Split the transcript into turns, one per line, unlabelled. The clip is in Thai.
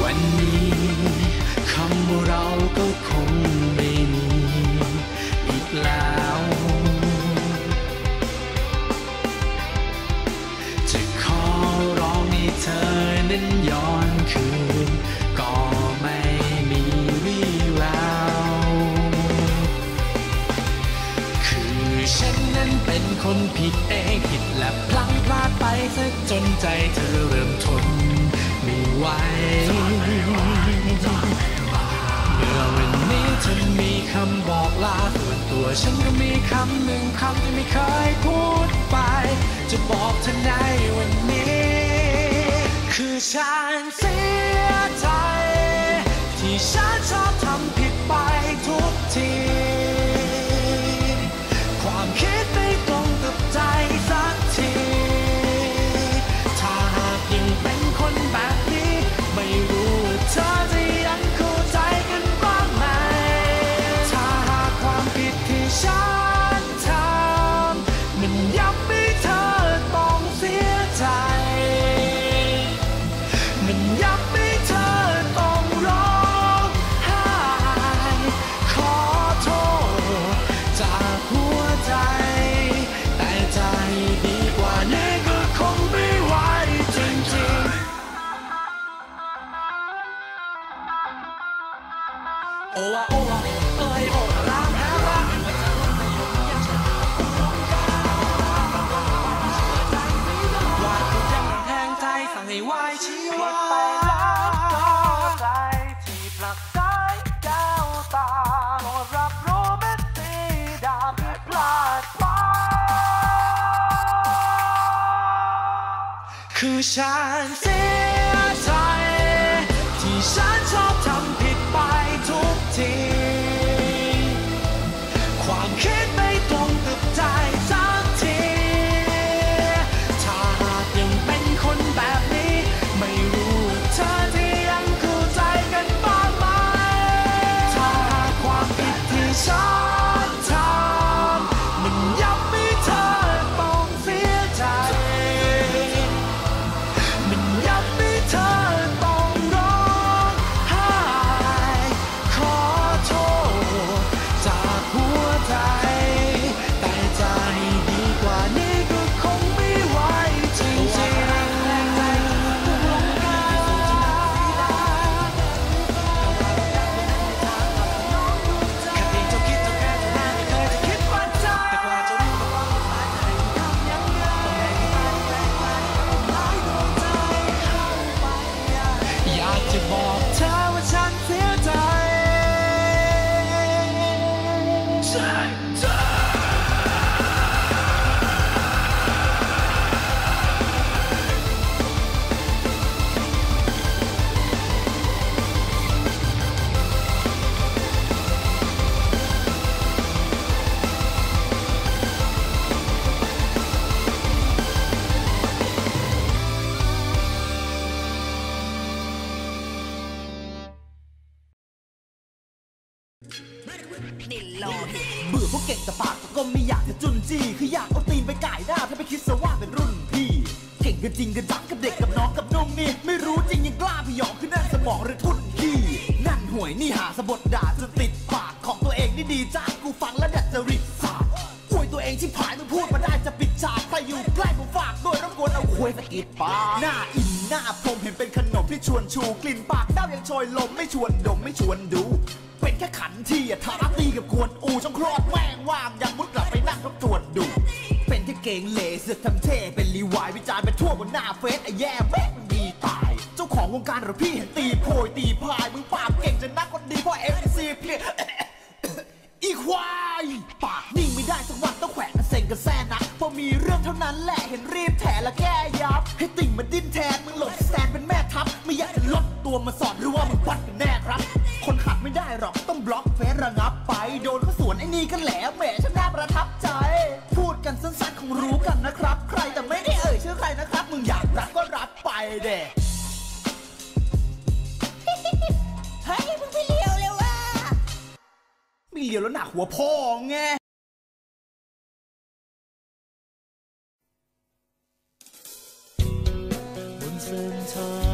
วันนี้คำว่าเราก็คงไม่มีอีกแล้วจะขอร้องให้เธอนั้นย้อนคืนก็ไม่มีวี่แววคือฉันนั้นเป็นคนผิดเองผิดและพลั้งพลาดไปซะจนใจเธอเริ่มทนไม่ไหวเมื่อวันนี้เธอมีคำบอกลาส่วนตัวฉันก็มีคำหนึ่งคำที่ไม่เคยพูดไปจะบอกเธอในวันนี้คือฉันเสียใจที่ฉันชอบทำผิดไปทุกทีความคิดไม่ตรงกับใจสักทีถ้าหากยังเป็นคนแบบนี้ไม่รู้ว่าเธอจะยังเข้าใจกันบ้างไหมถ้าหากความผิดที่ฉันทำมันย้ำให้เธอต้องเสียใจมันย้ำให้เธอต้องร้องไห้ขอโทษจากหัวใจแต่ใจดีกว่านี้ก็คงไม่ไหวจริงๆโอ้ว่าโอ้ว่าเอ้ยโอ้รักนะรักว่าทุกอย่างแห้งใจสั่งให้ไหวชีวาไปแล้วก็ใจที่ผลักใจแก้วตาโปรดรับรู้เม็ดสีดำที่พลาดไปคือฉันเสียใจที่ฉันชอบทำผิดไปทุกทีความคิดไม่ตรงกับใจสักทีถ้าหากยังเป็นคนแบบนี้ไม่รู้ว่าเธอจะยังเข้าใจกันบ้างไหมถ้าหากความผิดที่ฉันทำมันย้ำให้เธอต้องเสียใจมันย้ำให้เธอต้องร้องไห้ขอโทษจากหัวใจแต่ใจดีกว่านี้ก็คงไม่ไหวจริงๆแค่เพียงเจ้าคิดเจ้าแค่เท่านั้นไม่เคยจะคิดว่าใจแต่กว่าจะรู้ว่าความหมายจะให้ทำยังไงต้องให้ไปหลายดวงใจเข้าไปอยากจะบอกเธอว่าฉันเสียใจ
เบื่อพวกเก่งแต่ปากก็ไม่อยากจะจุนจี้คืออยากเอาตีนไปก่ายหน้าถ้าไปคิดซะว่าเป็นรุ่นพี่เก่งกันจริงกันจังกับเด็กกับน้องกับนุ่งนี่ไม่รู้จริงยังกล้าพยองขึ้นนั่นสมองหรือทุ่นขี้นั่นห่วยนี่หาสะบดด่าจนติดปากของตัวเองนี่ดีจ้ากูฟังแล้วดัดจริตสาบอวยตัวเองชิบหายมึงพูดมาได้จะปิดฉากใครอยู่ใกล้ผมฝากด้วยรบกวนเอาคุยสะกิดปากหน้าอินหน้าพรมเห็นเป็นขนมที่ชวนชูกลิ่นปากเต้ายังโชยลมไม่ชวนดมไม่ชวนดูเป็นแค่ขันที่ท้าตีกับกวนอูช่องคลอดแม่งว่างยังมุดกลับไปนั่งทบทวนดูเป็นแค่เก่งเหล่เสือกทำเท่เป็นรีวายวิจารณ์ไปทั่วบนหน้าเฟซไอ้แย่แม่งมันมีตายเจ้าของวงการหรือพี่เห็นตีโพยตีพายมึงปากเก่งจนนักคนดีเพราะเอฟซีเพลียอีควายปากนิ่งไม่ได้สักวันต้องแขวนเซ็งกันแซ่นักพอมีเรื่องเท่านั้นแหละเห็นรีบแถและแก้ยับให้ติ่งมาดิ้นแทนมึงหลบสแตนเป็นแม่ทัพไม่อยากจะลดตัวมาสอนหรือว่ามึงปัดกันแน่ครับคนขัดไม่ได้หรอกต้องบล็อกเฟซระงับไปโดนเขาสวนไอ้นี่กันแหละแหมฉันน่าประทับใจพูดกันสั้นๆคงรู้กันนะครับใครแต่ไม่ได้เอ่ยชื่อใครนะครับมึงอยากรักก็รักไปเด้เฮ้ยมึงไปเลี้ยวเลยว่ะไม่เลี้ยวแล้วหนักหัวพ่อไงบนเส้นทาง